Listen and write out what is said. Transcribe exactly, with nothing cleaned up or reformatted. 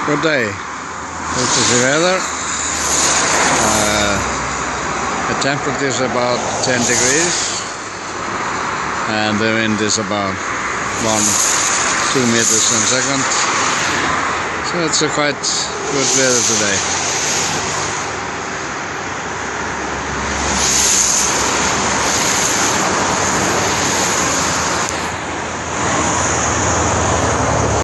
Good day. This is the weather. Uh, the temperature is about ten degrees and the wind is about one, two meters per second. So it's a quite good weather today.